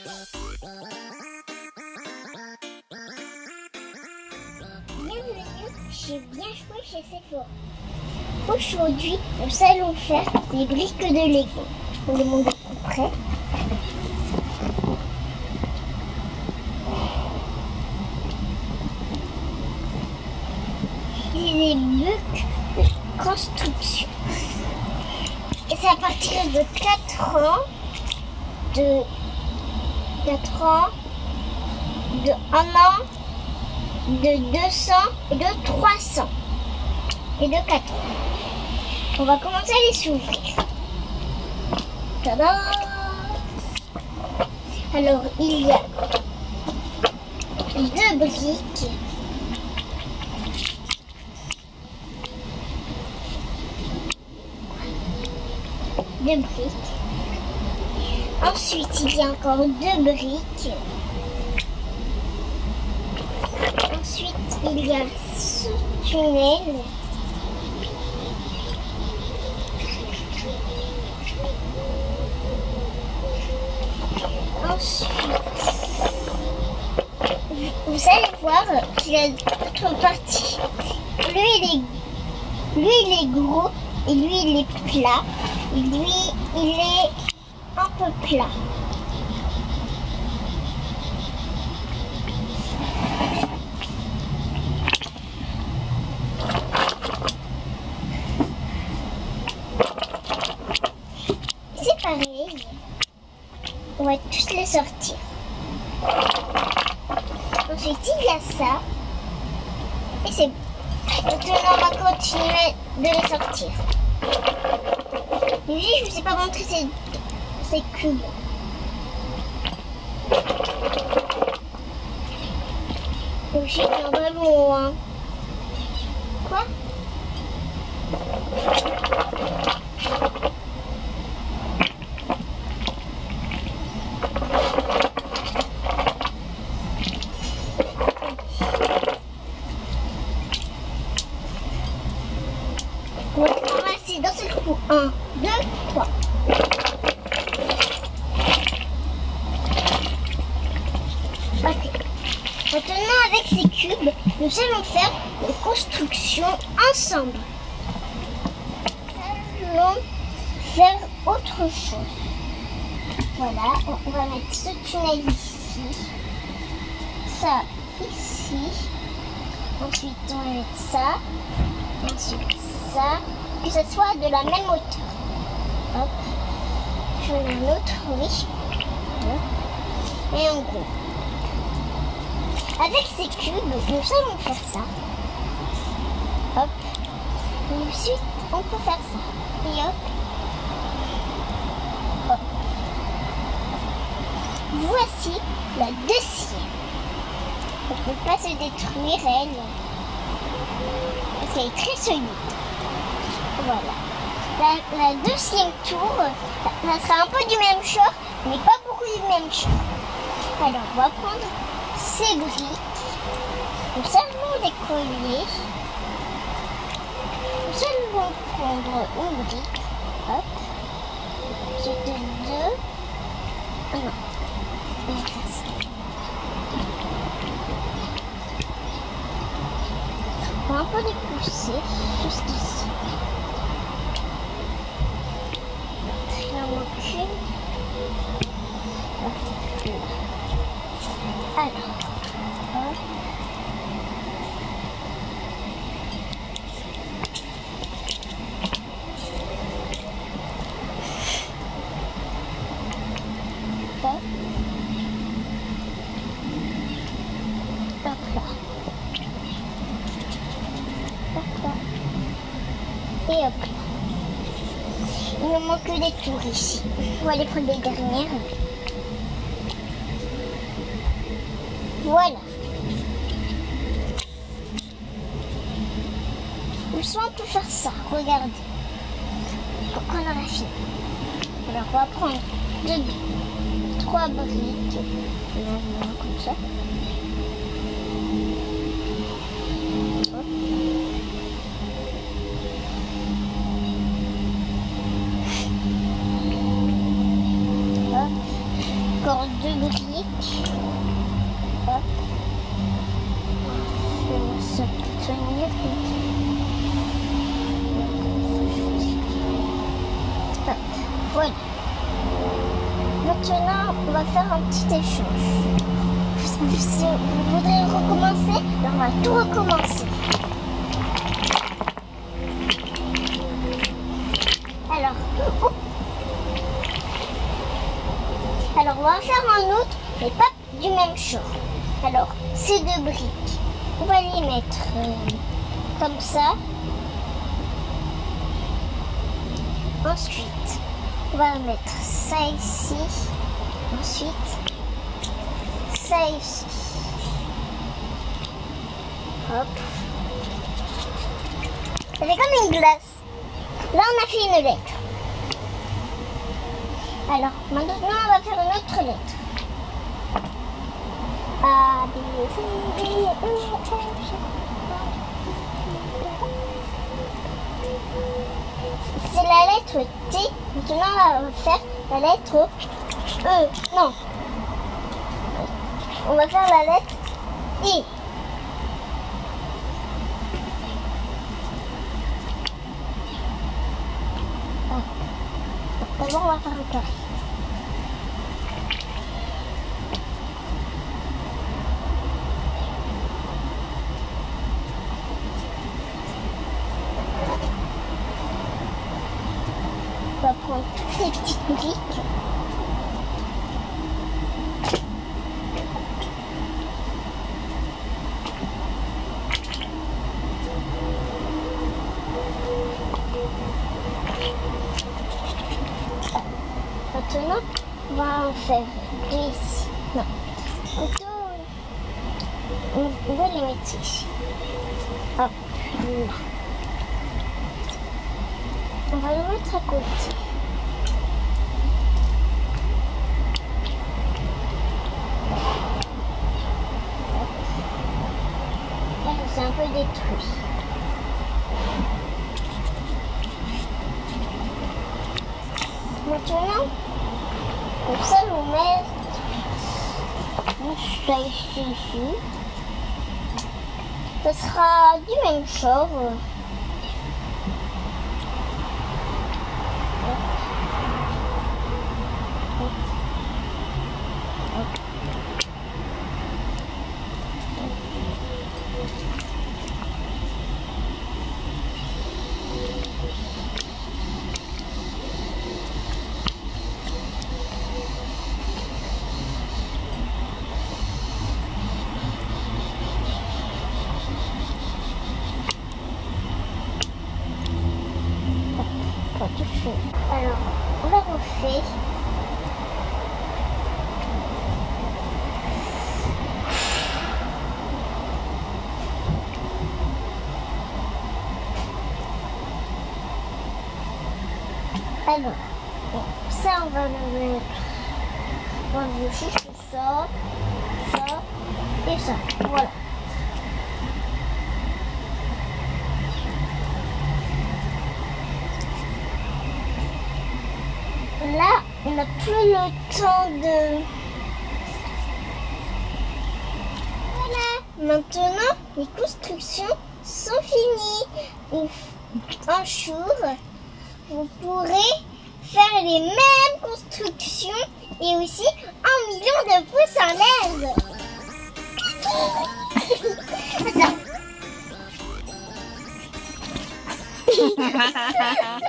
Bienvenue chez Bien Joué chez Sephora. Aujourd'hui, nous allons faire des briques de Lego. On les montre de près. Des blocs de construction. Et c'est à partir de 4 ans, de 1 an, de 200 et de 300 et de 4 ans. On va commencer à les s'ouvrir. Tada! Alors il y a 2 briques. Ensuite, il y a encore 2 briques. Ensuite, il y a ce tunnel. Ensuite, vous allez voir qu'il y a d'autres parties. Lui, il est gros et lui, il est plat. Et lui, il est un peu plat. C'est pareil. On va tous les sortir. Ensuite, il y a ça. Et c'est bon. Maintenant, on va continuer de les sortir. Et je ne vous ai pas montré ces cubes. J'ai un ballon. Hein. Quoi? On va ramasser d'un seul coup. 1, 2, 3. Ok. Maintenant, avec ces cubes, nous allons faire des constructions ensemble. Nous allons faire autre chose. Voilà, on va mettre ce tunnel ici. Ça ici. Ensuite, on va mettre ça. Ensuite, ça. Que ce soit de la même hauteur. Hop. Je vais une autre, oui. Et en gros. Avec ces cubes, nous allons faire ça. Hop. Et ensuite, on peut faire ça. Et hop. Hop. Voici la deuxième. On ne peut pas se détruire, elle. Parce qu'elle est très solide. Voilà. La deuxième tour, ça sera un peu du même genre, mais pas beaucoup du même genre. Alors, on va prendre ces briques. Nous allons les coller. Nous allons prendre une brique. Hop. Ensuite 2. Ah non. On va faire ça. On va un peu les pousser jusqu'ici. Il en manque une. Alors, hop. Hop. Hop là. Hop là. Et hop là. Il nous manque des tours ici. On va aller prendre les dernières. Voilà. Ou soit on peut faire ça. Regardez. Donc on aura fini. Alors on va prendre 3 briques. Comme ça. encore 2 briques. Hop. Ça peut soigner. Hop. Voilà. Maintenant, on va faire un petit échange. Si vous voudrez recommencer, alors on va tout recommencer. Alors, on va faire un autre, mais pas du même genre. Alors, ces 2 briques, on va les mettre comme ça. Ensuite, on va mettre ça ici. Ensuite, ça ici. Hop. Ça fait comme une glace. Là, on a fait une lettre. Alors, maintenant, on va faire une autre lettre. A, B, C, D, E, F, G. C'est la lettre T. Maintenant, on va faire la lettre E. Non. On va faire la lettre I. D'abord, on va faire un carré. On va prendre toutes les petites briques. Maintenant, on va en faire 2 ici. Non, plutôt, on va les mettre ici. Hop, là. On va le mettre à côté. Là, c'est un peu détruit. Maintenant, comme ça, on met ça ici. Ce sera du même genre. Alors, on va refaire. Alors, ça on va le mettre. On va juste ça, ça et ça. Voilà. Là, on n'a plus le temps de... Voilà. Maintenant, les constructions sont finies. Un jour, vous pourrez faire les mêmes constructions et aussi 1 million de pouces en l'air. Attends.